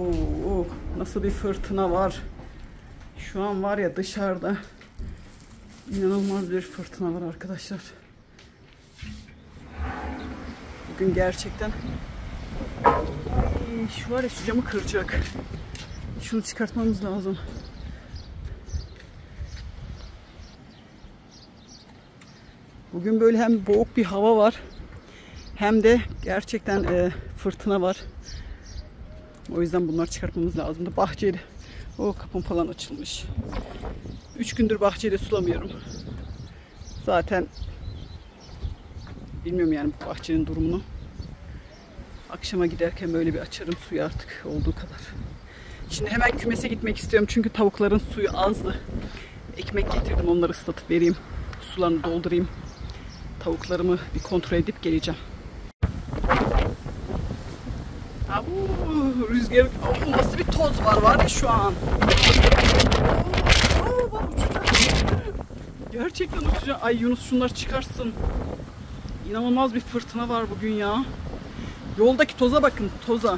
Oo, nasıl bir fırtına var. Şu an var ya dışarıda inanılmaz bir fırtına var arkadaşlar. Bugün gerçekten şu var ya şu camı kıracak. Şunu çıkartmamız lazım. Bugün böyle hem boğuk bir hava var hem de gerçekten fırtına var. O yüzden bunları çıkartmamız lazım. Bahçede o kapım falan açılmış. 3 gündür bahçede sulamıyorum. Zaten bilmiyorum yani bu bahçenin durumunu. Akşama giderken böyle bir açarım suyu artık olduğu kadar. Şimdi hemen kümese gitmek istiyorum çünkü tavukların suyu azdı. Ekmek getirdim, onları ıslatıp vereyim. Sularını doldurayım. Tavuklarımı bir kontrol edip geleceğim. Rüzgar, nasıl bir toz var ya şu an. Gerçekten uçacağım. Ay Yunus şunları çıkarsın. İnanılmaz bir fırtına var bugün ya. Yoldaki toza bakın, toza.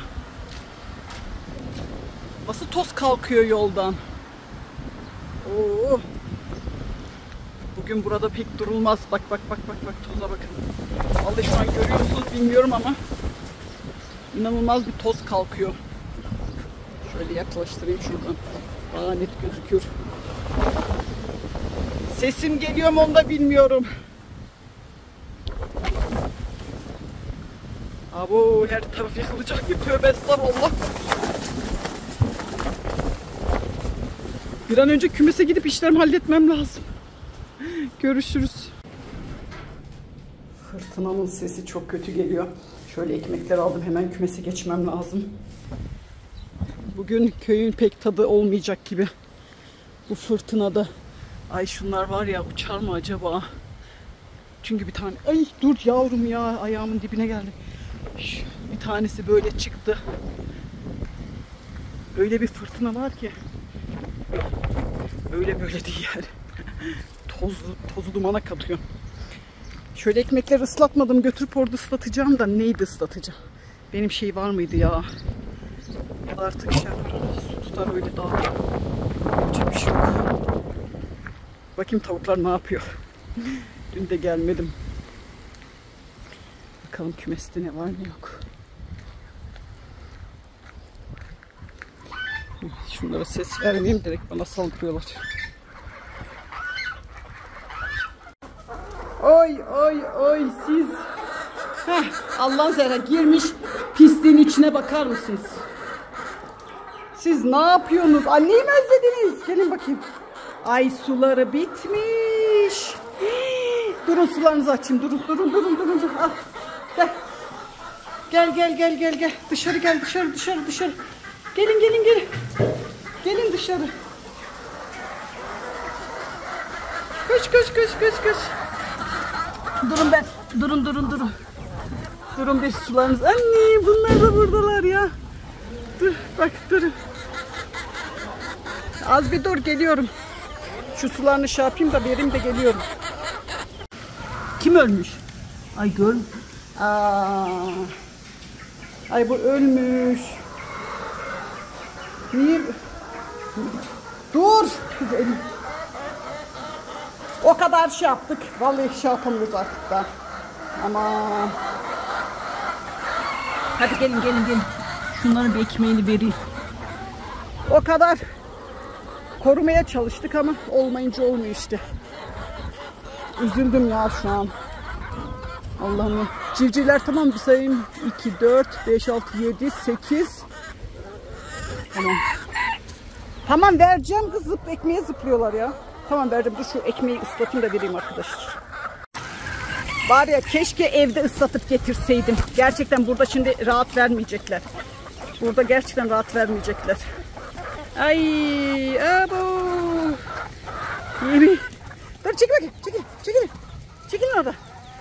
Nasıl toz kalkıyor yoldan. Oo. Bugün burada pek durulmaz. Bak toza bakın. Vallahi şu an görüyorsunuz bilmiyorum ama İnanılmaz bir toz kalkıyor. Şöyle yaklaştırayım şuradan. Daha net gözüküyor. Sesim geliyor mu onu da bilmiyorum. Abo her taraf yıkılacak bir tövbe estağfurullah. Bir an önce kümese gidip işlerimi halletmem lazım. Görüşürüz. Fırtınanın sesi çok kötü geliyor. Şöyle ekmekler aldım, hemen kümese geçmem lazım. Bugün köyün pek tadı olmayacak gibi. Bu fırtınada. Ay şunlar var ya, uçar mı acaba? Çünkü bir tane... Ay dur yavrum ya, ayağımın dibine geldi. Bir tanesi böyle çıktı. Öyle bir fırtına var ki. Öyle böyle değil yani. Tozu dumana katıyor. Şöyle ekmekleri ıslatmadım, götürüp orada ıslatacağım da neydi ıslatacağım? Benim şey var mıydı ya? Ya da artık şey yapar, su tutar öyle daha. Yapacak bir şey yok. Bakayım tavuklar ne yapıyor. Dün de gelmedim. Bakalım kümeste ne var ne yok. Şunlara ses vermeyeyim, direkt bana saldırıyorlar. Oy siz. Allah'ın zehra girmiş pisliğin içine bakar mısınız? Siz ne yapıyorsunuz? Anneyi mi özlediniz? Gelin bakayım. Ay suları bitmiş. Durun sularınızı açayım. Durun. Al. Gel. Dışarı gel dışarı. Gelin. Gelin dışarı. Koş. Durun. Durun bir sularınız. Anne bunlar da buradalar ya. Durun. Az bir dur, geliyorum. Şu sularını şey yapayım da vereyim de geliyorum. Kim ölmüş? Ay gör. Ay bu ölmüş. Niye? Dur kız elim. O kadar şey yaptık. Vallahi şey yapamıyoruz artık da. Aman. Hadi gelin. Şunların bir ekmeğini vereyim. O kadar korumaya çalıştık ama olmayınca olmuyor işte. Üzüldüm ya şu an. Allah'ım ya. Civcivler tamam bir sayayım. 2, 4, 5, 6, 7, 8. Tamam vereceğim kız, ekmeğe zıplıyorlar ya. Tamam verdim, dur şu ekmeği ıslatayım da vereyim arkadaşlar. Var ya keşke evde ıslatıp getirseydim. Gerçekten burada şimdi rahat vermeyecekler. Burada gerçekten rahat vermeyecekler. Ay abo. Yeni. Dur çekil orada.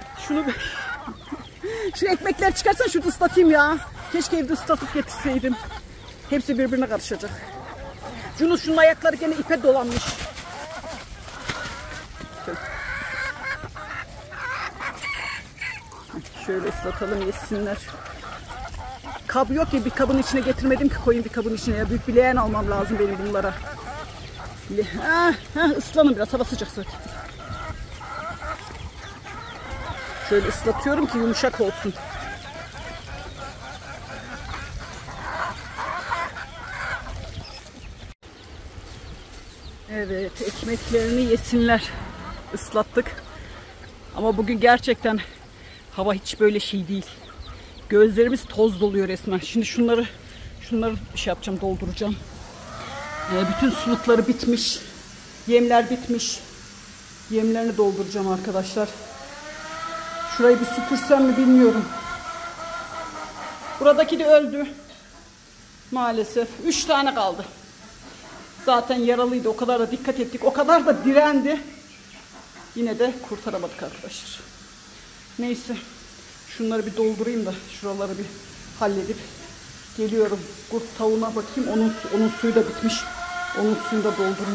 Şu ekmekler çıkarsan şurada ıslatayım ya. Keşke evde ıslatıp getirseydim. Hepsi birbirine karışacak. Yunus şunun ayakları gene ipe dolanmış. Şöyle ıslatalım yesinler. Kab yok ya, bir kabın içine getirmedim ki koyayım bir kabın içine ya. Büyük bir leğen almam lazım benim bunlara. Islanın biraz, hava sıcak zaten. Şöyle ıslatıyorum ki yumuşak olsun. Evet, ekmeklerini yesinler. Islattık. Ama bugün gerçekten hava hiç böyle şey değil. Gözlerimiz toz doluyor resmen. Şimdi şunları şey yapacağım, dolduracağım. Bütün sulukları bitmiş. Yemler bitmiş. Yemlerini dolduracağım arkadaşlar. Şurayı bir süpürsem mi bilmiyorum. Buradaki de öldü. Maalesef. 3 tane kaldı. Zaten yaralıydı. O kadar da dikkat ettik. O kadar da direndi. Yine de kurtaramadık arkadaşlar. Neyse. Şunları bir doldurayım da şuraları bir halledip geliyorum. Kurt tavuğuna bakayım. Onun suyu da bitmiş. Onun suyunu da doldurayım.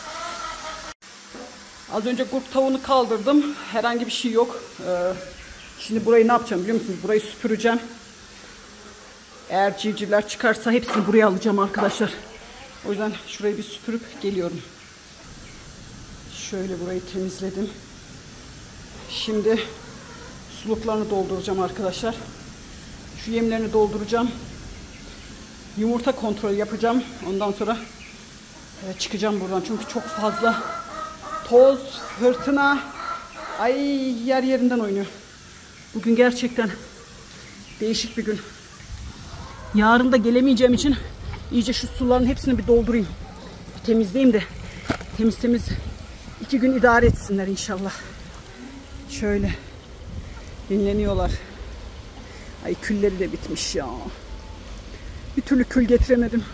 Az önce kurt tavuğunu kaldırdım. Herhangi bir şey yok. Şimdi burayı ne yapacağım biliyor musunuz? Burayı süpüreceğim. Eğer civcivler çıkarsa hepsini buraya alacağım arkadaşlar. O yüzden şurayı bir süpürüp geliyorum. Şöyle burayı temizledim. Şimdi suluklarını dolduracağım arkadaşlar. Şu yemlerini dolduracağım. Yumurta kontrolü yapacağım. Ondan sonra çıkacağım buradan. Çünkü çok fazla toz, fırtına. Ay, yer yerinden oynuyor. Bugün gerçekten değişik bir gün. Yarın da gelemeyeceğim için iyice şu suların hepsini bir doldurayım. Bir temizleyeyim de temiz 2 gün idare etsinler inşallah. Şöyle dinleniyorlar. Ay, külleri de bitmiş ya. Bir türlü kül getiremedim.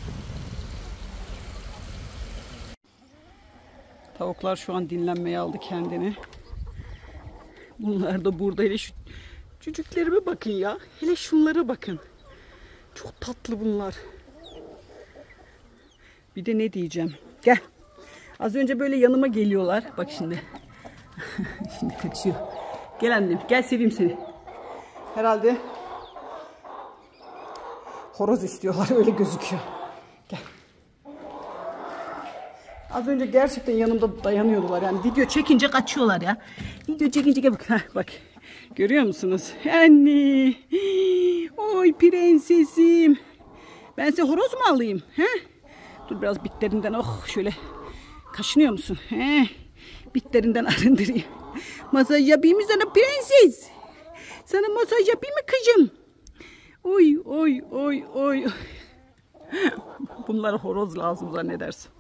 Tavuklar şu an dinlenmeye aldı kendini. Bunlar da burada. Hele şu çocuklarıma bakın ya. Hele şunlara bakın. Çok tatlı bunlar. Bir de ne diyeceğim. Gel. Az önce böyle yanıma geliyorlar. Bak şimdi. Şimdi kaçıyor. Gel annem. Gel, seveyim seni. Herhalde horoz istiyorlar. Öyle gözüküyor. Gel. Az önce gerçekten yanımda dayanıyordular. Yani video çekince kaçıyorlar ya. Video çekince bak. Bak. Görüyor musunuz? Anne. Oy prensesim. Ben size horoz mu alayım? He? Dur biraz bitlerinden. Oh şöyle. Kaşınıyor musun? He? Bitlerinden arındırayım. Masaj yapayım mı sana prenses? Sana masaj yapayım mı kızım? Oy oy oy oy. Bunlara horoz lazım zannedersin.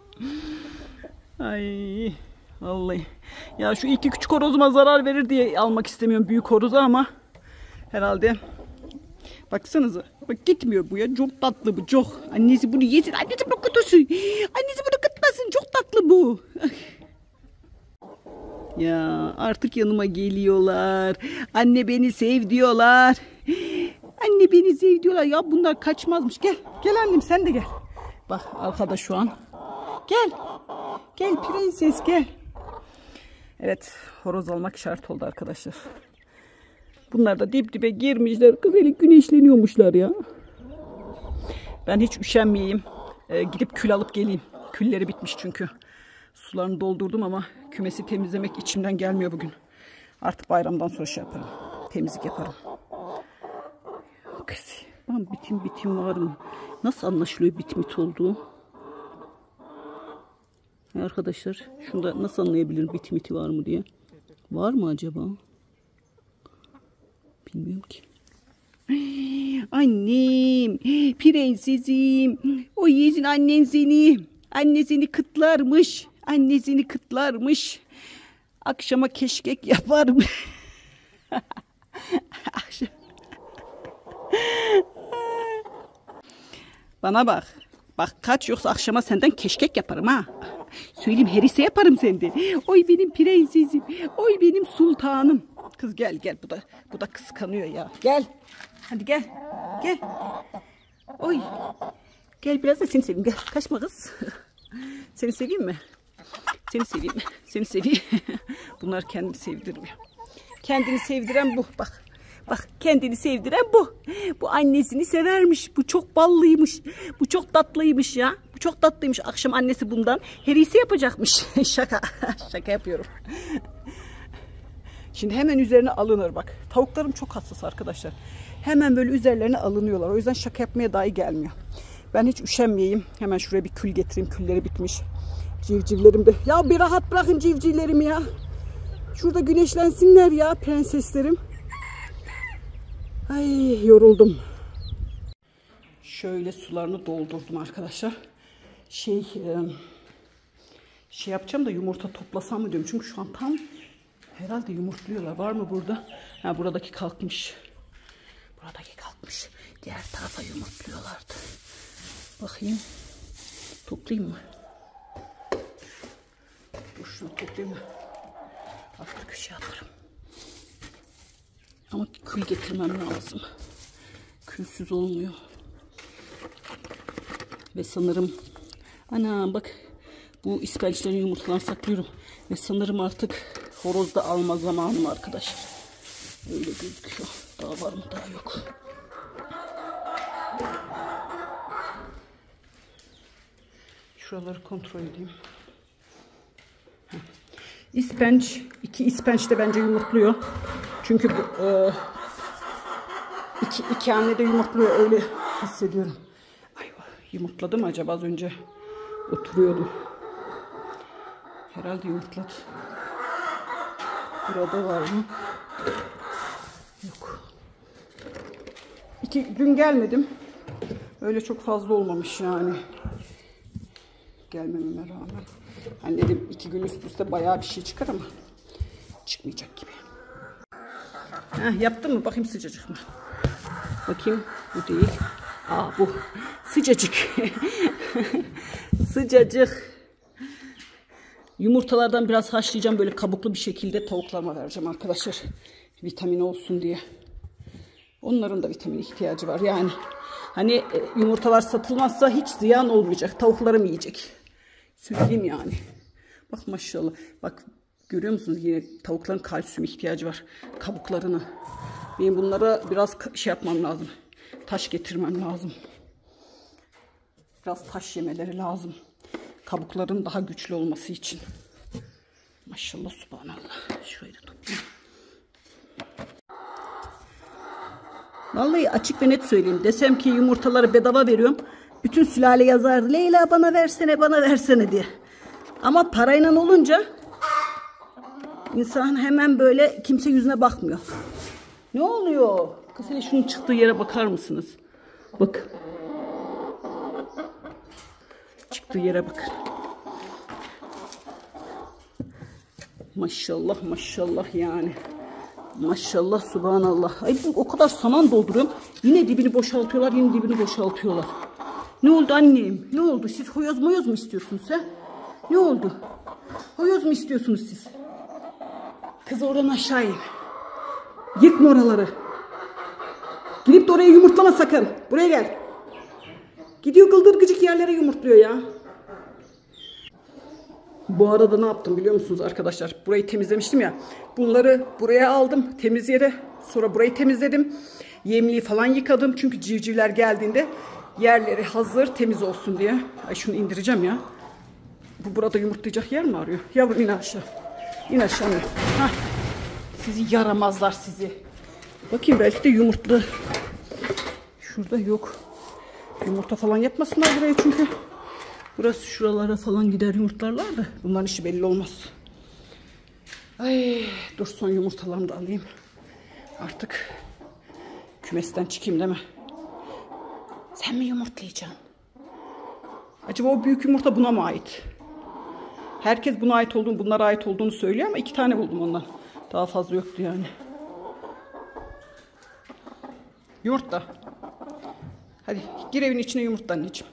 Ay vallahi. Ya şu 2 küçük horozuma zarar verir diye almak istemiyorum büyük horozu ama herhalde. Baksanıza. Bak gitmiyor bu ya. Çok tatlı bu. Çok. Annesi bunu yesin. Annesi bunu kutusu. Annesi bunu kıtmasın. Çok tatlı bu. Ya artık yanıma geliyorlar. Anne beni sev diyorlar. Anne beni sev diyorlar. Ya bunlar kaçmazmış. Gel. Gel annem sen de gel. Bak arkada şu an. Gel. Gel prenses gel. Evet. Horoz almak şart oldu arkadaşlar. Bunlar da dip dibe girmişler. Kız eli güneşleniyormuşlar ya. Ben hiç üşenmeyeyim. Gidip kül alıp geleyim. Külleri bitmiş çünkü. Sularını doldurdum ama kümesi temizlemek içimden gelmiyor bugün. Artık bayramdan sonra şey yaparım. Temizlik yaparım. Kız. Lan bitim var mı? Nasıl anlaşılıyor bitmit olduğu? Arkadaşlar şunda nasıl anlayabilirim bitmiti var mı diye. Var mı acaba? Bilmiyorum ki. Annem, prensesim. O yesin annen seni. Anne seni kıtlarmış. Anne seni kıtlarmış. Akşama keşkek yaparım. Akşam. Bana bak. Bak kaç yoksa akşama senden keşkek yaparım ha. Söyleyeyim herise yaparım senden. Oy benim prensesim. Oy benim sultanım. Kız gel gel bu da kıskanıyor ya. Gel. Hadi gel. Gel. Oy. Gel biraz da seni seveyim. Gel. Kaçma kız. Seni seveyim mi? Seni seveyim mi? Seni seveyim. Bunlar kendini sevdirmiyor. Kendini sevdiren bu. Bak. Bak kendini sevdiren bu. Bu annesini severmiş. Bu çok ballıymış. Bu çok tatlıymış ya. Bu çok tatlıymış. Akşam annesi bundan herisi yapacakmış. Şaka. Şaka yapıyorum. Şimdi hemen üzerine alınır bak. Tavuklarım çok hassas arkadaşlar. Hemen böyle üzerlerine alınıyorlar. O yüzden şaka yapmaya dahi gelmiyor. Ben hiç üşenmeyeyim. Hemen şuraya bir kül getireyim. Külleri bitmiş. Civcivlerim de. Ya bir rahat bırakın civcivlerimi ya. Şurada güneşlensinler ya prenseslerim. Ay yoruldum. Şöyle sularını doldurdum arkadaşlar. Şey yapacağım da yumurta toplasam mı diyorum. Çünkü şu an tam herhalde yumurtluyorlar. Var mı burada? Ha buradaki kalkmış. Buradaki kalkmış. Diğer tarafa yumurtluyorlardı. Bakayım. Toplayayım mı? Dur şunu toplayayım mı? Artık bir şey yaparım. Ama kül getirmem lazım. Külsüz olmuyor. Ve sanırım ana bak bu ispençlerin yumurtalarını saklıyorum. Ve sanırım artık horozda alma zamanım arkadaşlar. Öyle gözüküyor. Daha var mı? Daha yok. Şuraları kontrol edeyim. İspenç, 2 ispenç de bence yumurtluyor. Çünkü bu, iki anne de yumurtluyor, öyle hissediyorum. Ay, yumurtladı mı acaba? Az önce oturuyordu. Herhalde yumurtladı. Burada var mı? Yok. Dün gelmedim. Öyle çok fazla olmamış yani. Gelmememe rağmen. Hani dedim 2 gün üst üste bayağı bir şey çıkar ama çıkmayacak gibi. Heh, yaptın mı? Bakayım sıcacık mı? Bakayım. Bu değil. Aa bu. Sıcacık. Sıcacık. Yumurtalardan biraz haşlayacağım. Böyle kabuklu bir şekilde tavuklarıma vereceğim arkadaşlar. Vitamin olsun diye. Onların da vitamin ihtiyacı var. Yani hani yumurtalar satılmazsa hiç ziyan olmayacak. Tavuklarım yiyecek. Söyleyeyim yani. Bak maşallah. Bak görüyor musunuz? Yine tavukların kalsiyum ihtiyacı var. Kabuklarını. Benim bunlara biraz şey yapmam lazım. Taş getirmem lazım. Biraz taş yemeleri lazım. Kabukların daha güçlü olması için. Maşallah subhanallah. Şöyle toplayayım. Vallahi açık ve net söyleyeyim. Desem ki yumurtaları bedava veriyorum. Bütün sülale yazar. Leyla bana versene, bana versene diye. Ama parayla olunca insan hemen böyle kimse yüzüne bakmıyor. Ne oluyor? Kız hele şunun çıktığı yere bakar mısınız? Bak. Çıktığı yere bakın. Maşallah maşallah yani. Maşallah subhanallah. Ay o kadar saman dolduruyorum. Yine dibini boşaltıyorlar, yine dibini boşaltıyorlar. Ne oldu annem? Ne oldu? Siz hoyoz moyoz mu istiyorsunuz he? Ne oldu? Hoyoz mu istiyorsunuz siz? Kız oradan aşağı in. Yıkma oraları. Gidip de oraya yumurtlama sakın. Buraya gel. Gidiyor gıldır gıcık yerlere yumurtluyor ya. Bu arada ne yaptım biliyor musunuz arkadaşlar? Burayı temizlemiştim ya. Bunları buraya aldım temiz yere. Sonra burayı temizledim. Yemliği falan yıkadım. Çünkü civcivler geldiğinde yerleri hazır temiz olsun diye. Ay şunu indireceğim ya. Bu burada yumurtlayacak yer mi arıyor? Yavrum in aşağı. İn aşağı. Hah. Sizi yaramazlar sizi. Bakayım belki de yumurtlu. Şurada yok. Yumurta falan yapmasınlar buraya çünkü. Burası şuralara falan gider yumurtlarlar da. Bunların işi belli olmaz. Ay dur son yumurtalarımı da alayım. Artık kümesten çıkayım değil mi? Sen mi yumurtlayacaksın? Acaba o büyük yumurta buna mı ait? Herkes buna ait olduğunu, bunlara ait olduğunu söylüyor ama 2 tane buldum ondan. Daha fazla yoktu yani. Yumurtla. Hadi gir evin içine yumurtla anneciğim.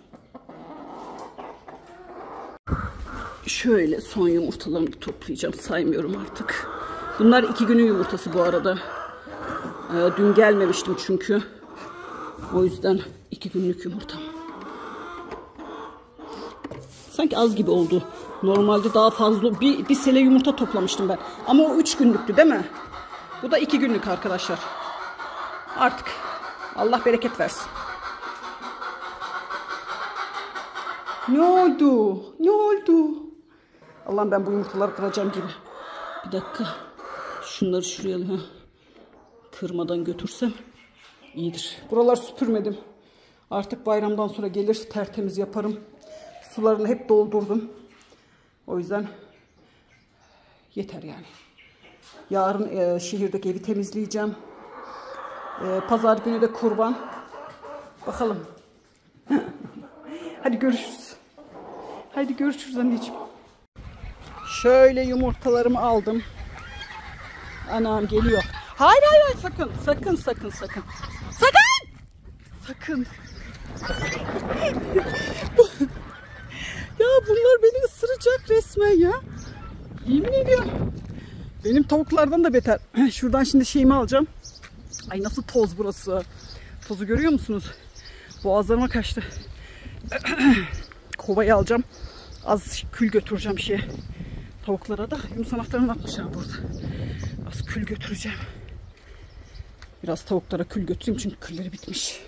Şöyle son yumurtalarımı toplayacağım. Saymıyorum artık. Bunlar 2 günün yumurtası bu arada. Dün gelmemiştim çünkü. O yüzden 2 günlük yumurtam. Sanki az gibi oldu. Normalde daha fazla bir sele yumurta toplamıştım ben. Ama o 3 günlüktü değil mi? Bu da 2 günlük arkadaşlar. Artık Allah bereket versin. Ne oldu? Ne oldu? Allah'ım ben bu yumurtaları kıracağım gibi. Bir dakika. Şunları şuraya alayım. Kırmadan götürsem iyidir. Buralar süpürmedim. Artık bayramdan sonra gelir tertemiz yaparım. Sularını hep doldurdum. O yüzden yeter yani. Yarın şehirdeki evi temizleyeceğim. Pazar günü de kurban. Bakalım. Hadi görüşürüz. Hadi görüşürüz anneciğim. Şöyle yumurtalarımı aldım. Anam geliyor. Hayır hayır hayır, sakın. Sakın sakın sakın. Sakın. Sakın. Ya bunlar beni ısıracak resmen ya. Yemin ediyorum. Benim tavuklardan da beter. Şuradan şimdi şeyimi alacağım. Ay nasıl toz burası. Tozu görüyor musunuz? Boğazlarıma kaçtı. Kovayı alacağım. Az kül götüreceğim şeye. Tavuklara da yunus anahtarını atmışlar burada. Az kül götüreceğim. Biraz tavuklara kül götüreyim çünkü külleri bitmiş.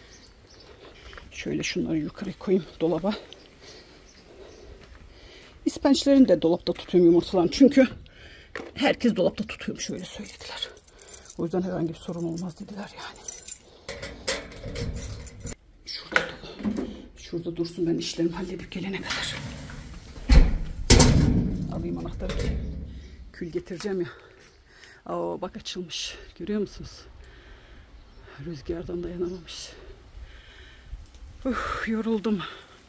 Şöyle şunları yukarı koyayım dolaba. İspençlerini de dolapta tutuyorum yumurtalarını. Çünkü herkes dolapta tutuyormuş, öyle söylediler. O yüzden herhangi bir sorun olmaz dediler yani. Şurada dursun, ben işlerimi halledip gelene kadar. Alayım anahtarı. Kül getireceğim ya. Aa, bak açılmış. Görüyor musunuz? Rüzgardan dayanamamış. Yoruldum.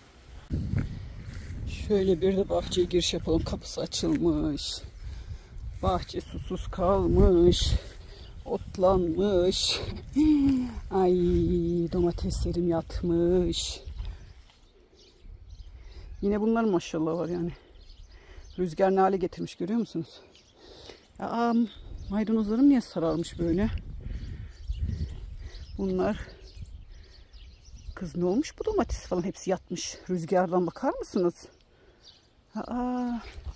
Şöyle bir de bahçeye giriş yapalım. Kapısı açılmış. Bahçe susuz kalmış. Otlanmış. Ay, domateslerim yatmış. Yine bunlar maşallah var yani. Rüzgar ne hale getirmiş, görüyor musunuz? Aa, maydanozlarım niye sararmış böyle? Bunlar. Kız ne olmuş bu domates falan, hepsi yatmış. Rüzgardan bakar mısınız? Aa.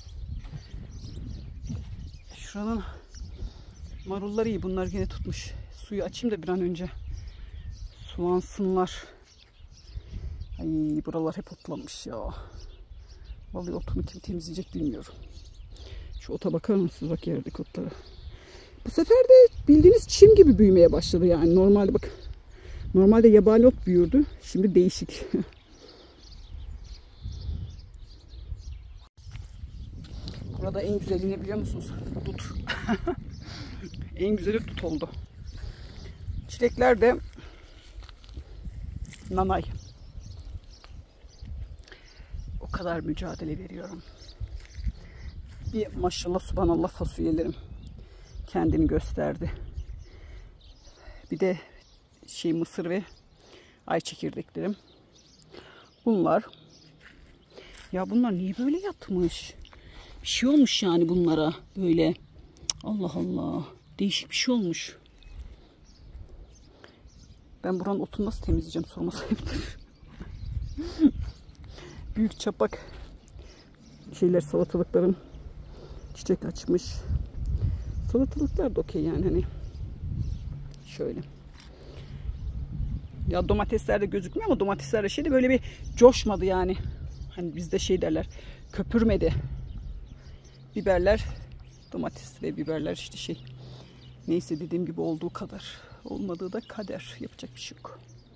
Şuranın marulları iyi. Bunlar yine tutmuş. Suyu açayım da bir an önce sulansınlar. Ay, buralar hep otlanmış ya. Vallahi otumu kim temizleyecek bilmiyorum. Şu ota bakar mısınız? Bak yerdeki otlara. Bu sefer de bildiğiniz çim gibi büyümeye başladı yani. Normalde bak. Normalde yabani ot büyürdü. Şimdi değişik. Burada en güzeli ne biliyor musunuz? Dut. En güzeli dut oldu. Çilekler de nanay. O kadar mücadele veriyorum. Bir maşallah subhanallah fasulyelerim kendini gösterdi. Bir de mısır ve ay çekirdeklerim. Bunlar. Ya bunlar niye böyle yatmış? Bir şey olmuş yani bunlara böyle. Allah Allah. Değişik bir şey olmuş. Ben buranın otunu nasıl temizleyeceğim sormasaydım. Büyük çapak salatalıklarım çiçek açmış. Salatalıklar da okey yani hani. Şöyle. Ya domatesler de gözükmüyor ama domatesler de böyle bir coşmadı yani. Hani bizde derler, köpürmedi. Biberler, domates ve biberler işte neyse dediğim gibi olduğu kadar. Olmadığı da kader. Yapacak bir şey yok.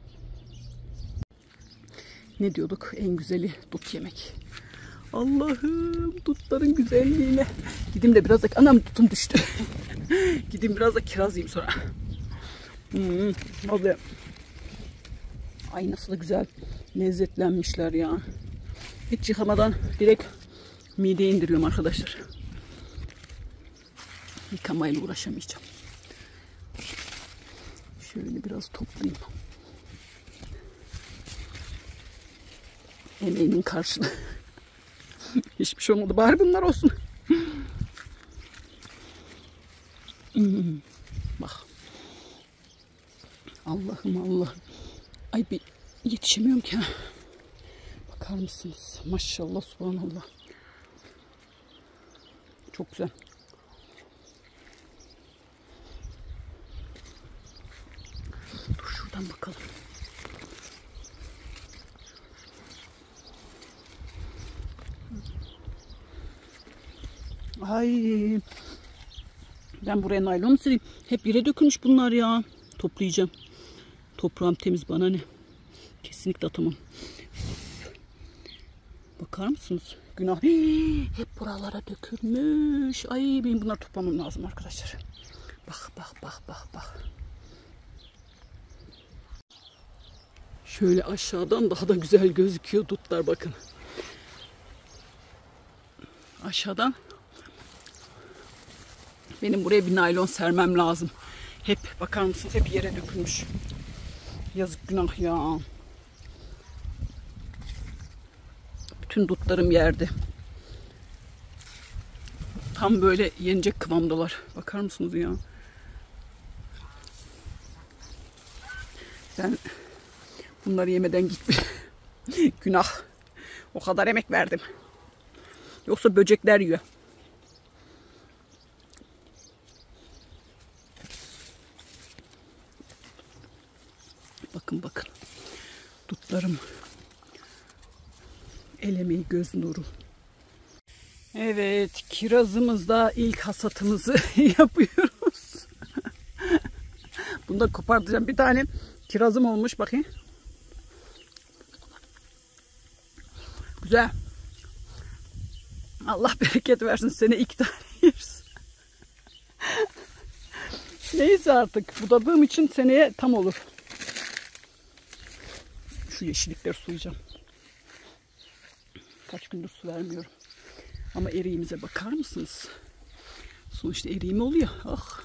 Ne diyorduk? En güzeli dut yemek. Allah'ım, dutların güzelliğine. Gideyim de biraz da... Anam, dutum düştü. Gideyim biraz da kiraz yiyeyim sonra. Vallahi. Ay nasıl da güzel lezzetlenmişler ya. Hiç yıkamadan direkt mideye indiriyorum arkadaşlar. Yıkamayla uğraşamayacağım. Şöyle biraz toplayayım. Emeğimin karşılığı. Hiçbir şey olmadı. Bari bunlar olsun. Bak. Allah'ım Allah'ım. Ay bir yetişemiyorum ki. Bakar mısınız? Maşallah subhanallah. Çok güzel. Şuradan bakalım. Ay. Ben buraya naylon sileyim. Hep yere dökülmüş bunlar ya. Toplayacağım. Toprağım temiz, bana ne. Kesinlikle atamam. Bakar mısınız? Günah. Hep buralara dökülmüş. Ay, benim bunları toplamam lazım arkadaşlar. Bak bak bak bak bak. Şöyle aşağıdan daha da güzel gözüküyor dutlar, bakın. Aşağıdan benim buraya bir naylon sermem lazım. Hep bakar mısınız? Hep yere dökülmüş. Yazık, günah ya. Bütün dutlarım yerde. Tam böyle yenecek kıvamdalar. Bakar mısınız ya? Ben bunları yemeden gitme. Günah. O kadar emek verdim. Yoksa böcekler yiyor. Bakın bakın. Dutlarım. El emeği, göz nuru. Evet, kirazımızda ilk hasatımızı yapıyoruz. Bunu da kopartacağım. Bir tane kirazım olmuş, bakayım. Güzel. Allah bereket versin, sene 2 tane yeriz. Neyse artık, budadığım için seneye tam olur. Şu yeşillikleri sulayacağım. Kaç gündür su vermiyorum. Ama eriğimize bakar mısınız? Sonuçta eriğim oluyor. Ah.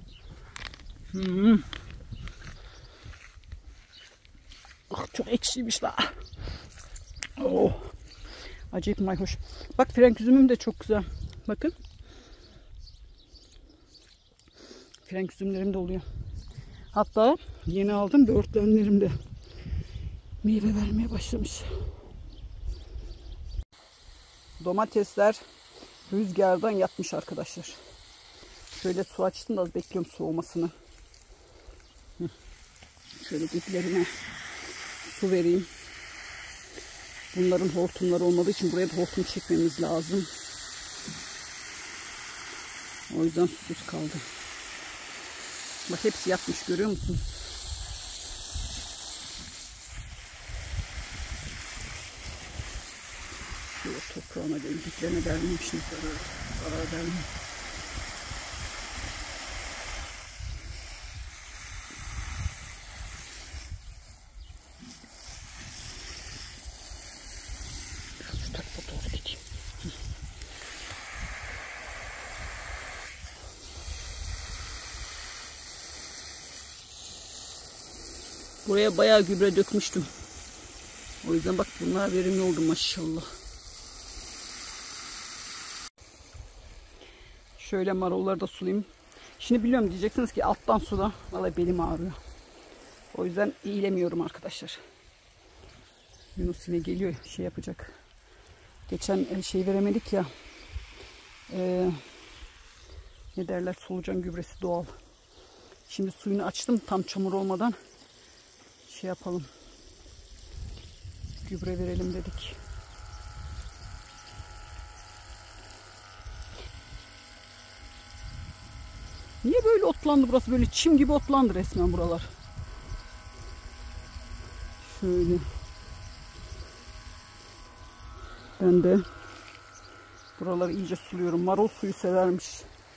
Ah, çok ekşiymiş la. Oh. Acayip mayhoş. Bak, frenk üzümüm de çok güzel. Bakın. Frenk üzümlerim de oluyor. Hatta yeni aldım, böğürtlenlerim de meyve vermeye başlamış. Domatesler rüzgardan yatmış arkadaşlar. Şöyle su açtım da az bekliyorum soğumasını. Şöyle diplerine su vereyim. Bunların hortumları olmadığı için buraya da hortum çekmemiz lazım. O yüzden susuz kaldı. Bak, hepsi yatmış, görüyor musun? Şöyle toprağına değil, diplerine vermeyeyim şimdi, zarar vermeyeyim. Şu tarafa doğru gideyim. Buraya bayağı gübre dökmüştüm. O yüzden bak, bunlar verimli oldu maşallah. Şöyle marulları da sulayayım. Şimdi biliyorum diyeceksiniz ki alttan sula. Vallahi belim ağrıyor. O yüzden eğilemiyorum arkadaşlar. Yunus yine geliyor, şey yapacak. Geçen şey veremedik ya. Ne derler, solucan gübresi, doğal. Şimdi suyunu açtım tam çamur olmadan. Şey yapalım. Gübre verelim dedik. Niye böyle otlandı burası? Böyle çim gibi otlandı resmen buralar. Şöyle. Ben de buraları iyice suluyorum. Marul suyu severmiş.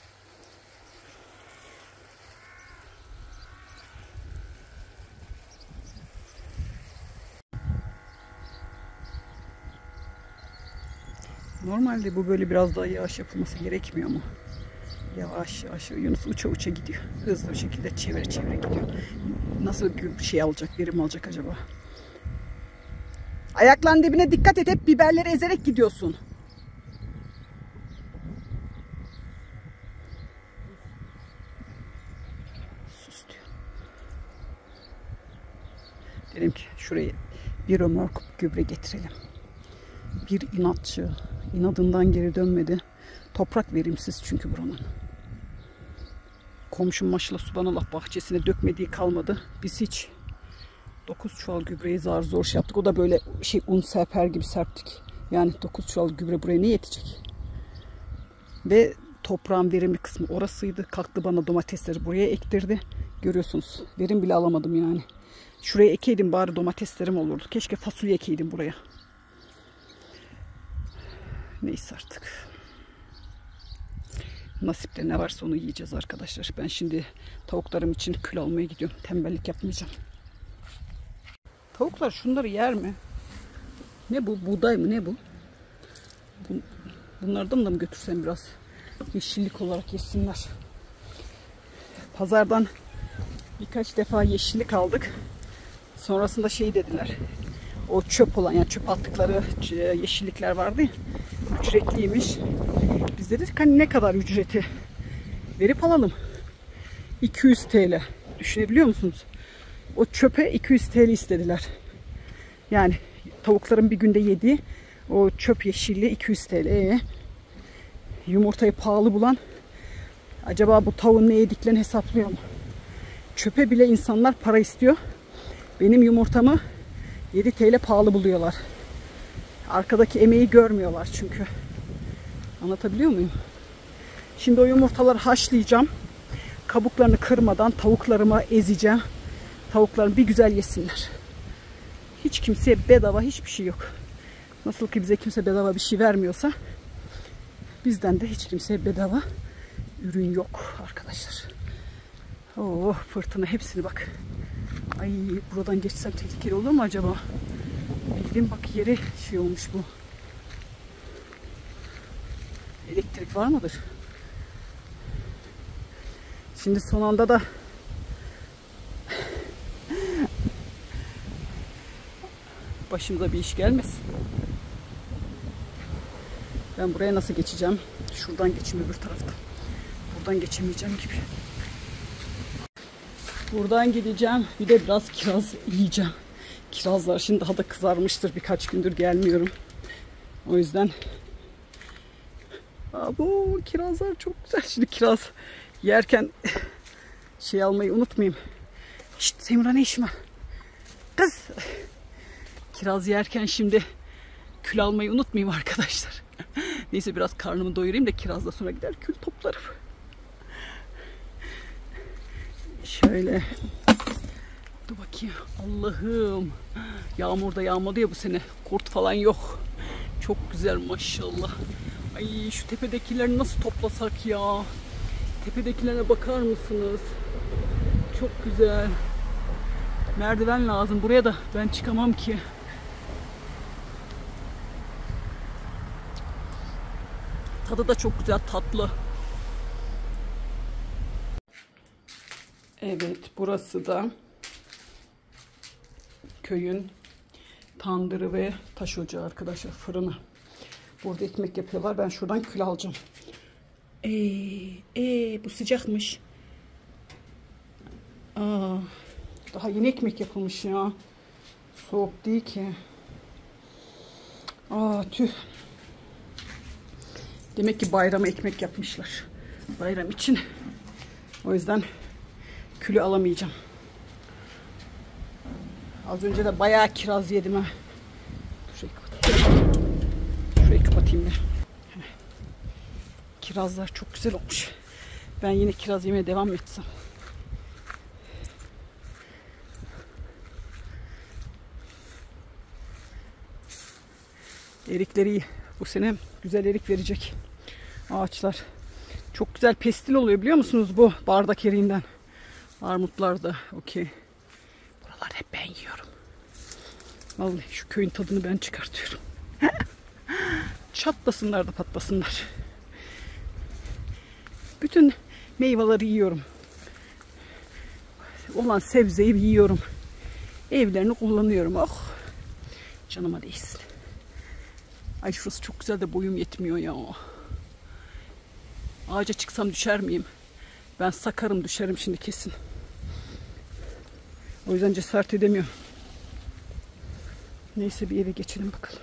Normalde bu böyle biraz daha yavaş yapılması gerekmiyor mu? Yavaş yavaş Yunus uça uça gidiyor. Hızlı bir şekilde çevire çevire gidiyor. Nasıl bir şey alacak, verim alacak acaba? Ayakların dibine dikkat et, hep biberleri ezerek gidiyorsun. Sus diyor. Dedim ki şuraya bir ömür gübre getirelim. Bir inatçı, inadından geri dönmedi. Toprak verimsiz çünkü buranın. Komşum maşallah subhanallah bahçesine dökmediği kalmadı. Biz hiç 9 çuval gübreyi zar zor şey yaptık. O da böyle un serper gibi serptik. Yani 9 çuval gübre buraya ne yetecek? Ve toprağın verimli kısmı orasıydı. Kalktı bana domatesleri buraya ektirdi. Görüyorsunuz. Verim bile alamadım yani. Şuraya ekeydim bari domateslerim olurdu. Keşke fasulye ekeydim buraya. Neyse artık. Nasipte ne varsa onu yiyeceğiz arkadaşlar. Ben şimdi tavuklarım için kül almaya gidiyorum. Tembellik yapmayacağım. Tavuklar şunları yer mi? Ne bu? Buğday mı? Ne bu? Bunlardan da mı götürsem biraz? Yeşillik olarak yesinler. Pazardan birkaç defa yeşillik aldık. Sonrasında şey dediler. O çöp olan, yani çöp attıkları yeşillikler vardı ya. Ücretliymiş. Biz dedik hani ne kadar ücreti verip alalım. 200 TL. Düşünebiliyor musunuz? O çöpe 200 TL istediler. Yani tavukların bir günde yediği o çöp yeşilliği 200 TL. Yumurtayı pahalı bulan acaba bu tavuğun ne yediklerini hesaplıyor mu? Çöpe bile insanlar para istiyor. Benim yumurtamı 7 TL pahalı buluyorlar. Arkadaki emeği görmüyorlar çünkü. Anlatabiliyor muyum? Şimdi o yumurtaları haşlayacağım. Kabuklarını kırmadan tavuklarıma ezeceğim. Tavuklarım bir güzel yesinler. Hiç kimseye bedava hiçbir şey yok. Nasıl ki bize kimse bedava bir şey vermiyorsa bizden de hiç kimseye bedava ürün yok arkadaşlar. Oh, fırtına hepsini bak. Ay, buradan geçsem tehlikeli olur mu acaba? Bildiğim bak yeri şey olmuş bu. Elektrik var mıdır? Şimdi son anda da başımıza bir iş gelmesin. Ben buraya nasıl geçeceğim? Şuradan geçeyim öbür taraftan. Buradan geçemeyeceğim gibi. Buradan gideceğim. Bir de biraz kiraz yiyeceğim. Kirazlar şimdi daha da kızarmıştır. Birkaç gündür gelmiyorum. O yüzden bu kirazlar çok güzel. Şimdi kiraz yerken şey almayı unutmayayım. Şşt Semra, ne işin var? Kız. Kiraz yerken şimdi kül almayı unutmayayım arkadaşlar. Neyse biraz karnımı doyurayım da kirazla sonra gider kül toplarım. Şöyle. Dur bakayım. Allah'ım. Yağmur da yağmadı ya bu sene. Kurt falan yok. Çok güzel maşallah. Ay, şu tepedekileri nasıl toplasak ya? Tepedekilere bakar mısınız? Çok güzel. Merdiven lazım. Buraya da ben çıkamam ki. Tadı da çok güzel, tatlı. Evet, burası da köyün tandırı ve taş ocağı arkadaşlar, fırını. Burada ekmek yapıyorlar. Ben şuradan kül alacağım. Bu sıcakmış. Daha yeni ekmek yapılmış ya. Soğuk değil ki. Tüh. Demek ki bayrama ekmek yapmışlar. Bayram için. O yüzden külü alamayacağım. Az önce de bayağı kiraz yedim ha. Şurayı kapatayım. Şurayı kapatayım da. Kirazlar çok güzel olmuş. Ben yine kiraz yemeye devam etsem. Erikleri bu sene güzel erik verecek ağaçlar. Çok güzel pestil oluyor biliyor musunuz bu bardak eriğinden. Armutlar da okey. Buraları hep ben yiyorum. Vallahi şu köyün tadını ben çıkartıyorum. Çatlasınlar da patlasınlar. Bütün meyveleri yiyorum. Olan sebzeyi yiyorum. Evlerini kullanıyorum. Oh. Canıma değsin. Ay şurası çok güzel de boyum yetmiyor ya. Ağaca çıksam düşer miyim? Ben sakarım, düşerim şimdi kesin. O yüzden cesaret edemiyorum. Neyse bir eve geçelim bakalım.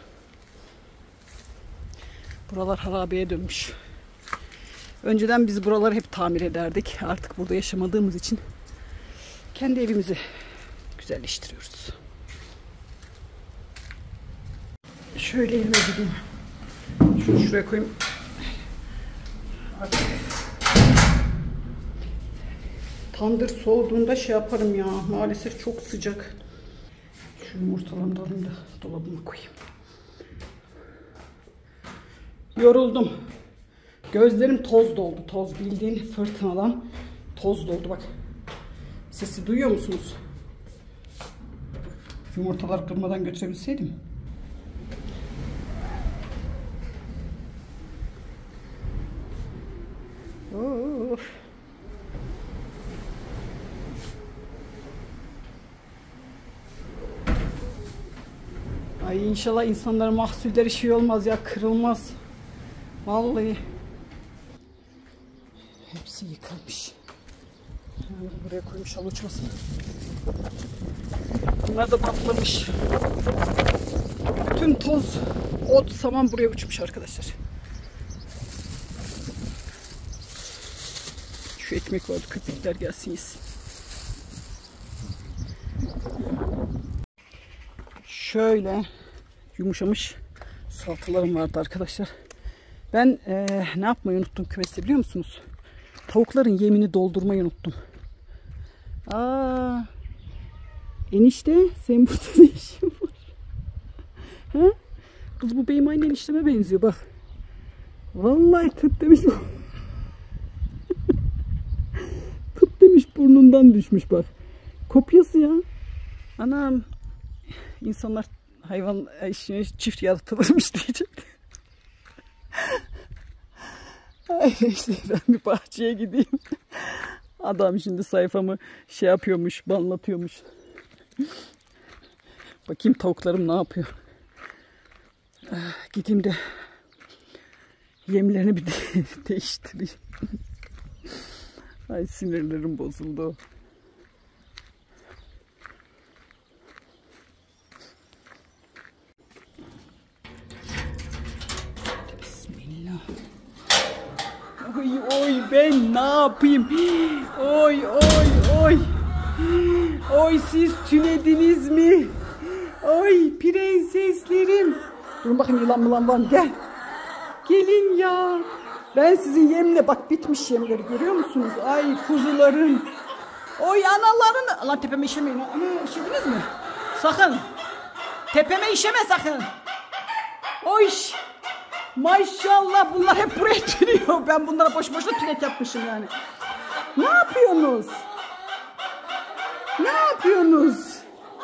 Buralar harabeye dönmüş. Önceden biz buraları hep tamir ederdik. Artık burada yaşamadığımız için kendi evimizi güzelleştiriyoruz. Şöyle elime gideyim. Şunu şuraya koyayım. Hadi. Tandır soğuduğunda şey yaparım ya. Maalesef çok sıcak. Şu yumurtalarımı da alayım da dolabıma koyayım. Yoruldum. Gözlerim toz doldu. Toz, bildiğin fırtınadan toz doldu bak. Sesi duyuyor musunuz? Yumurtalar kırmadan götürebilseydim. Of. Ay inşallah insanların mahsulleri şey olmaz ya, kırılmaz. Vallahi. Hepsi yıkılmış. Yani buraya koymuş, al uçmasın. Bunlar da patlamış. Bütün toz, ot, saman buraya uçmuş arkadaşlar. Şu ekmek vardı, köpekler gelsin yesin. Şöyle yumuşamış salatalarım vardı arkadaşlar. Ben ne yapmayı unuttum kümeste biliyor musunuz? Tavukların yemini doldurmayı unuttum. Aa, enişte sen burada ne işin var? Ha? Kız bu benim aynı enişteme benziyor bak. Vallahi tıp demiş. Tıp demiş, burnundan düşmüş bak. Kopyası ya. Anam. İnsanlar hayvan çift yaratılırmış diyecek. Neyse ben bir bahçeye gideyim. Adam şimdi sayfamı şey yapıyormuş, banlatıyormuş. Bakayım tavuklarım ne yapıyor. Gideyim de yemlerini bir değiştireyim. Ay sinirlerim bozuldu. Bismillah. Oy oy ben ne yapayım? Oy oy oy. Oy siz tünediniz mi? Oy prenseslerim. Durun bakayım, yılan mılan var mı? Gel. Gelin ya. Ben sizin yemle, bak bitmiş yemleri görüyor musunuz? Ay kuzularım. Oy analarını. Allah tepeme işemeyin. Ana işediniz mi? Sakın. Tepeme işeme sakın. Oy. Maşallah bunlar hep buraya tünüyor. Ben bunlara boş boşuna tünet yapmışım yani. Ne yapıyorsunuz? Ne yapıyorsunuz?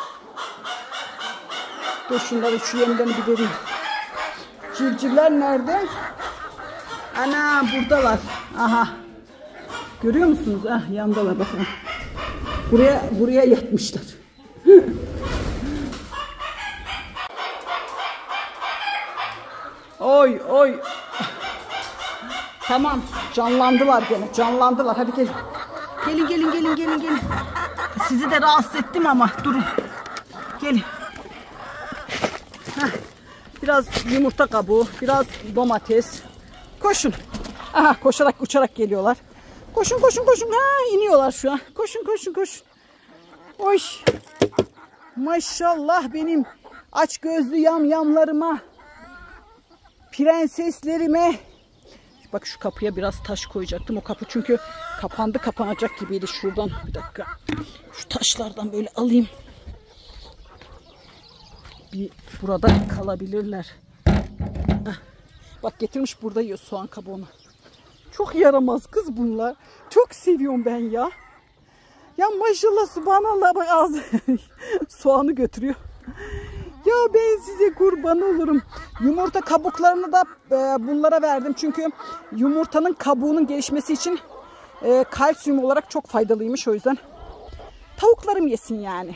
Dur şunları, şu yemden bir vereyim. Civcivler nerede? Ana buradalar. Aha. Görüyor musunuz? Ah yandalar bakın. Buraya yatmışlar. Oy oy. Tamam, canlandılar gene. Canlandılar. Hadi gelin. Gelin. Sizi de rahatsız ettim ama durun. Gelin. Heh. Biraz yumurta kabuğu, biraz domates. Koşun. Aha, koşarak uçarak geliyorlar. Koşun. Ha, iniyorlar şu an. Koşun. Oy. Maşallah benim aç gözlü yamyamlarıma, prenseslerime. Bak şu kapıya biraz taş koyacaktım. O kapı çünkü kapanacak gibiydi. Şuradan bir dakika. Şu taşlardan böyle alayım. Bir burada kalabilirler. Bak getirmiş burada yiyor soğan kabuğunu. Çok yaramaz kız bunlar. Çok seviyorum ben ya. Ya maşallah subhanallah bak ağzı soğanı götürüyor. Ya ben size kurban olurum. Yumurta kabuklarını da bunlara verdim. Çünkü yumurtanın kabuğunun gelişmesi için kalsiyum olarak çok faydalıymış. O yüzden tavuklarım yesin yani.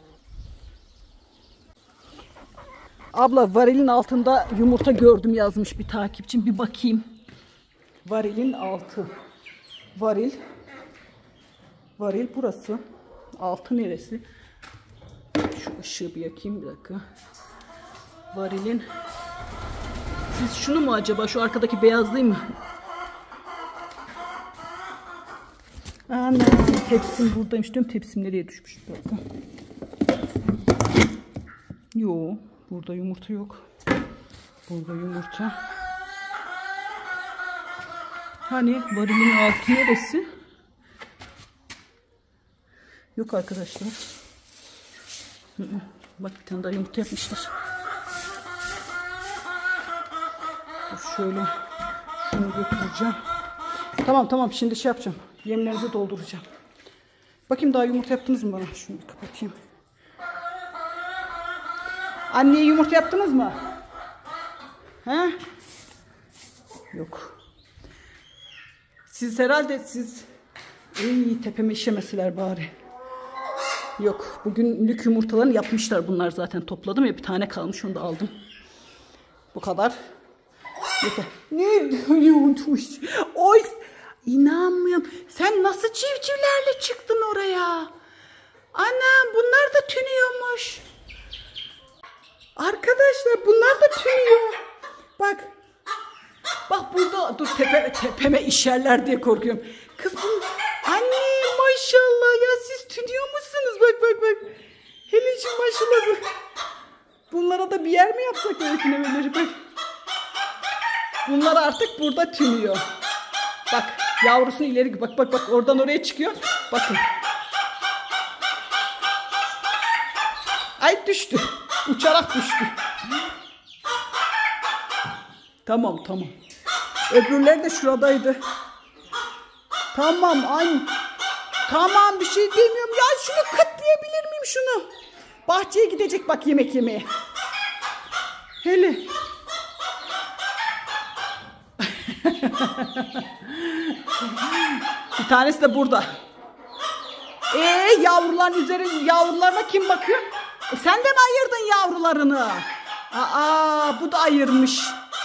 Abla varilin altında yumurta gördüm yazmış bir takipçim. Bir bakayım. Varilin altı. Varil burası. Altı neresi? Şu ışığı bir yakayım bir dakika. Varilin. Siz şunu mu acaba? Şu arkadaki beyaz değil mi? Ana tepsim buradaymış. Tüm tepsim nereye düşmüş? Bir dakika. Yo, burada yumurta yok. Burada yumurta. Hani varilin altı neresi? Yok arkadaşlar. Bak bir tane daha yumurta yapmışlar. Şöyle şunu götüreceğim. Tamam şimdi şey yapacağım. Yemlerinizi dolduracağım. Bakayım daha yumurta yaptınız mı bana? Şunu kapatayım. Anneye yumurta yaptınız mı? He? Yok. Siz herhalde tepeme işemeseler bari. Yok. Bugünlük yumurtalarını yapmışlar bunlar zaten. Topladım ya, bir tane kalmış, onu da aldım. Bu kadar. Yeter. Ne? Oy! İnanmıyorum. Sen nasıl civcivlerle çıktın oraya? Anam, bunlar da tünüyormuş. Arkadaşlar bunlar da tünüyor. Bak. Bak burada, dur tepeme işerler diye korkuyorum. Kız bu, anne maşallah ya, siz tünüyor musunuz? Bak. Helicim maşallah. Bunlara da bir yer mi yapsak öyle tünemeleri? Bak. Bunlar artık burada tünüyor. Bak yavrusunu ileri, bak oradan oraya çıkıyor. Bakın. Ay düştü. Uçarak düştü. Tamam. Öbürleri de şuradaydı. Tamam ay. Tamam, bir şey demiyorum. Ya şunu kıtlayabilir miyim şunu? Bahçeye gidecek bak yemek yemeye. Hele. Bir tanesi de burada. Yavruların yavrularına kim bakıyor? Sen de mi ayırdın yavrularını? Bu da ayırmış.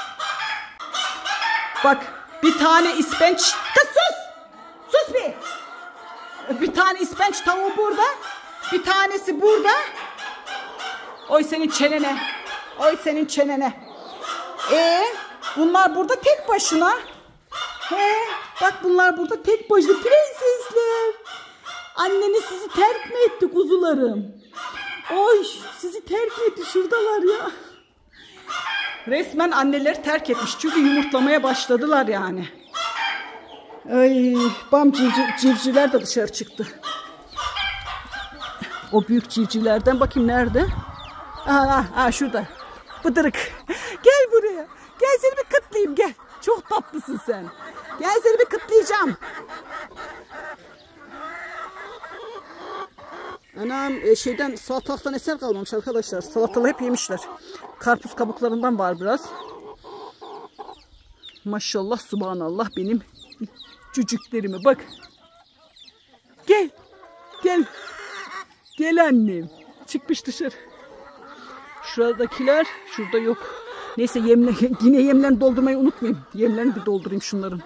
Bak bir tane ispenç. Kız sus bir. Bir tane ispenç tavuğu burada. Bir tanesi burada. Oy senin çenene. Bunlar burada tek başına. Bak bunlar burada tek başına prensesler. Anneniz sizi terk mi etti kuzularım? Oy sizi terk mi etti, şuradalar ya. Resmen anneleri terk etmiş. Çünkü yumurtlamaya başladılar yani. Ay bam civcivler de dışarı çıktı. O büyük civcivlerden bakayım nerede? Şurada. Bıdırık. Gel buraya. Gel seni bir kıtlayayım gel. Çok tatlısın sen. Gel seni bir kıtlayacağım. Anam şeyden, salatalıktan eser kalmamış arkadaşlar. Salatalığı hep yemişler. Karpuz kabuklarından var biraz. Maşallah subhanallah benim cücüklerime bak. Gel. Gel annem. Çıkmış dışarı. Şuradakiler şurada yok. Neyse yine yemlerini doldurmayı unutmayayım. Yemlerini bir doldurayım şunların.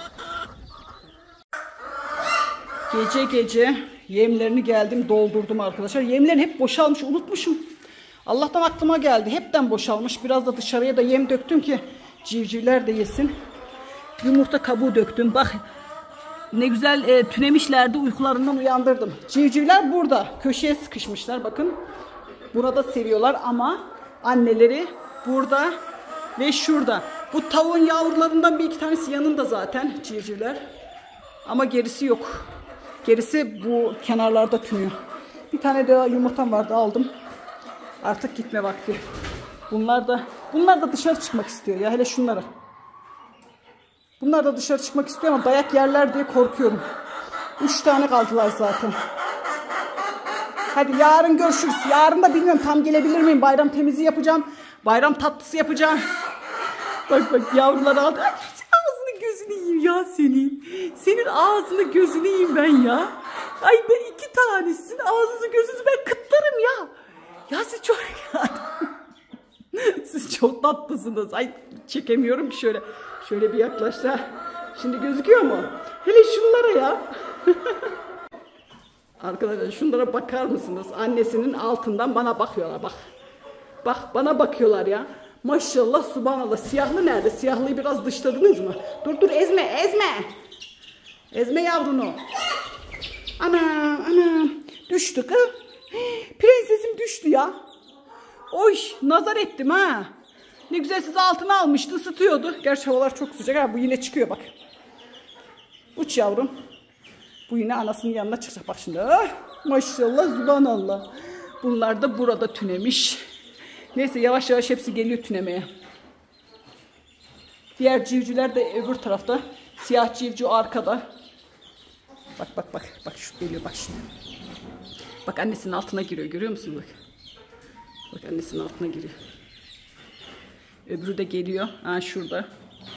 Gece yemlerini geldim doldurdum arkadaşlar. Yemlerin hep boşalmış, unutmuşum. Allah'tan aklıma geldi. Hepten boşalmış. Biraz da dışarıya da yem döktüm ki civcivler de yesin. Yumurta kabuğu döktüm. Bak ne güzel tünemişlerdi, uykularından uyandırdım. Civcivler burada. Köşeye sıkışmışlar bakın. Burada seviyorlar ama anneleri burada ve şurada. Bu tavuğun yavrularından bir iki tanesi yanında zaten civcivler. Ama gerisi yok. Gerisi bu kenarlarda tünüyor. Bir tane daha yumurtam vardı, aldım. Artık gitme vakti. Bunlar da dışarı çıkmak istiyor ya, hele şunlara. Bunlar da dışarı çıkmak istiyor ama dayak yerler diye korkuyorum. 3 tane kaldılar zaten. Hadi yarın görüşürüz. Yarın da bilmiyorum tam gelebilir miyim. Bayram temizliği yapacağım. Bayram tatlısı yapacağım. Bak yavruları aldı. Ay, ağzını gözünü yiyeyim ya senin. Senin ağzını gözünü yiyeyim ben ya. Ay ben 2 tanesin. Ağzınızı gözünüzü ben kıtlarım ya. Ya siz çok... Siz çok tatlısınız. Ay çekemiyorum ki şöyle. Şöyle bir yaklaşsa. Şimdi gözüküyor mu? Hele şunlara ya. Arkadaşlar şunlara bakar mısınız? Annesinin altından bana bakıyorlar bak. Bak bana bakıyorlar ya. Maşallah subhanallah. Siyahlı nerede? Siyahlıyı biraz dışladınız mı? Dur ezme. Ezme yavrunu. Anam. Düştü kız. Prensesim düştü ya. Oy, nazar ettim ha. Ne güzel sizi altına almıştı, ısıtıyordu. Gerçi havalar çok sıcak ha, bu yine çıkıyor bak. Uç yavrum. Bu yine anasının yanına çıkacak bak şimdi. Ah, maşallah, subhanallah. Bunlar da burada tünemiş. Neyse yavaş yavaş hepsi geliyor tünemeye. Diğer civcivler de öbür tarafta. Siyah civciv arkada. Bak şu geliyor bak şimdi. Bak annesinin altına giriyor, görüyor musun bak. Bak annesinin altına giriyor. Öbürü de geliyor. Ha şurada.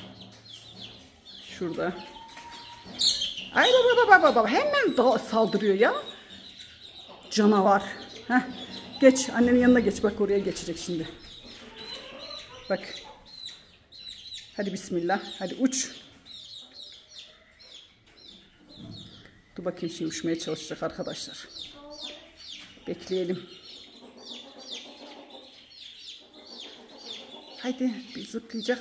Şurada. Ay baba hemen saldırıyor ya. Canavar. Heh. Geç annenin yanına geç, bak oraya geçecek şimdi. Bak. Hadi bismillah. Hadi uç. Dur bakayım, şimdi uçmaya çalışacak arkadaşlar. Bekleyelim. Haydi bir zıplayacak.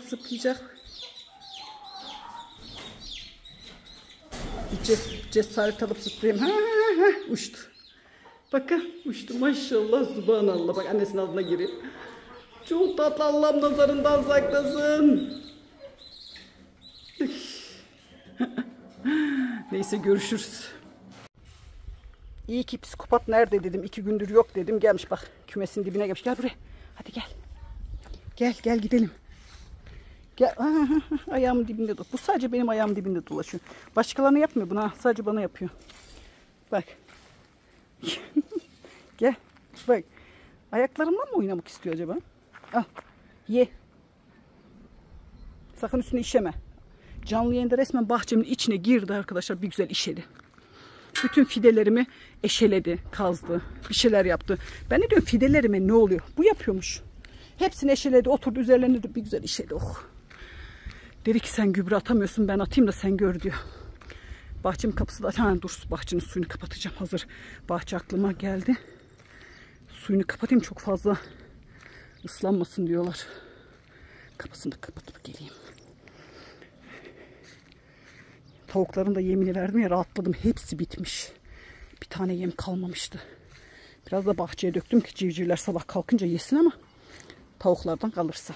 Bir cesaret alıp zıplayayım. Ha, uçtu. Bakın uçtu maşallah, subhanallah. Bak annesinin altına giriyor. Çok tatlı, Allah'ım nazarından saklasın. Neyse görüşürüz. İyi ki psikopat nerede dedim. 2 gündür yok dedim. Gelmiş bak, kümesin dibine gelmiş. Gel buraya. Hadi gel. Gel gidelim. Gel. Ayağımın dibinde dur. Bu sadece benim ayağımın dibinde dolaşıyor. Başkalarına yapmıyor bunu. Sadece bana yapıyor. Bak. Gel. Bak. Ayaklarımla mı oynamak istiyor acaba? Al. Ye. Sakın üstüne işeme. Canlı yayında resmen bahçemin içine girdi arkadaşlar. Bir güzel işedi. Bütün fidelerimi eşeledi, kazdı. Bir şeyler yaptı. Ben ne diyorum, fidelerime ne oluyor? Bu yapıyormuş. Hepsini eşeledi, oturdu üzerlerine de bir güzel işedi. Oh. Dedi ki sen gübre atamıyorsun, ben atayım da sen gör diyor. Bahçemin kapısı da... Ha, dur, bahçenin suyunu kapatacağım. Hazır bahçe aklıma geldi. Suyunu kapatayım, çok fazla ıslanmasın diyorlar. Kapısını da kapatıp geleyim. Tavukların da yemini verdim ya, rahatladım. Hepsi bitmiş. Bir tane yem kalmamıştı. Biraz da bahçeye döktüm ki civcivler sabah kalkınca yesin ama tavuklardan kalırsa.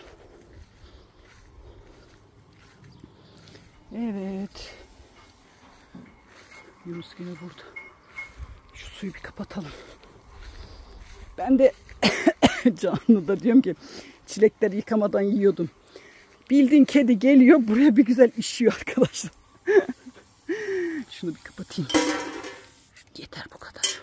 Evet. Yunus yine burada. Şu suyu bir kapatalım. Ben de canlıda diyorum ki çilekleri yıkamadan yiyordum. Bildiğin kedi geliyor buraya bir güzel işiyor arkadaşlar. Şunu bir kapatayım. Yeter bu kadar.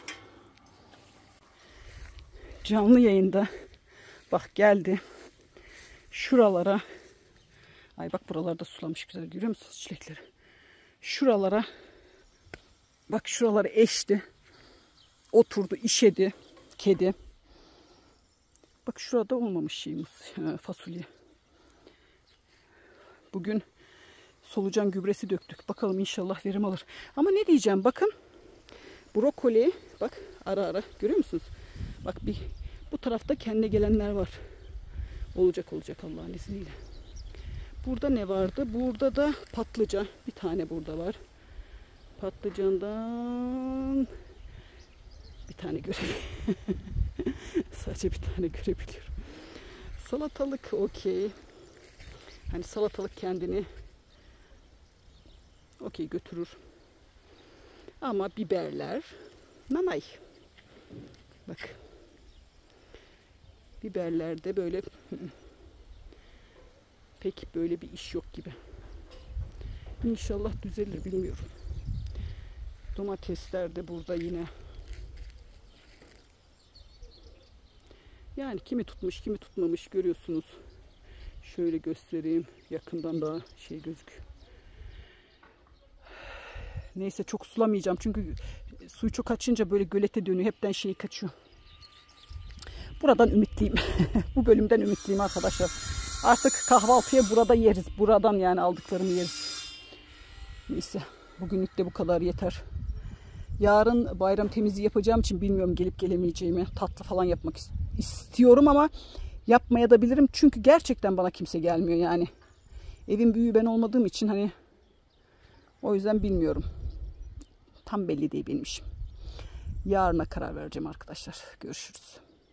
Canlı yayında bak geldi. Şuralara, ay bak buralarda sulamış güzel, görüyor musunuz çilekleri? Şuralara bak, şuraları eşti. Oturdu, işedi kedi. Bak şurada olmamış şeyimiz, fasulye. Bugün solucan gübresi döktük. Bakalım inşallah verim alır. Ama ne diyeceğim, bakın. Brokoli bak ara ara, görüyor musunuz? Bak bir bu tarafta kendine gelenler var. Olacak Allah'ın izniyle. Burada ne vardı? Burada da patlıcan. Bir tane burada var. Patlıcandan bir tane görebiliyorum. Sadece bir tane görebiliyorum. Salatalık okey. Hani salatalık kendini okey götürür. Ama biberler nanay. Bak. Biberlerde böyle pek böyle bir iş yok gibi. İnşallah düzelir, bilmiyorum. Domatesler de burada yine. Yani kimi tutmuş kimi tutmamış görüyorsunuz. Şöyle göstereyim. Yakından daha şey gözüküyor. Neyse çok sulamayacağım. Çünkü suyu çok açınca böyle gölete dönüyor. Hepten şey kaçıyor. Buradan ümitliyim. Bu bölümden ümitliyim arkadaşlar. Artık kahvaltıya burada yeriz. Buradan yani aldıklarımı yeriz. Neyse. Bugünlük de bu kadar yeter. Yarın bayram temizliği yapacağım için bilmiyorum gelip gelemeyeceğimi. Tatlı falan yapmak istiyorum ama yapmaya da bilirim. Çünkü gerçekten bana kimse gelmiyor yani. Evin büyüğü ben olmadığım için hani o yüzden bilmiyorum. Tam belli değil benim işim. Yarına karar vereceğim arkadaşlar. Görüşürüz.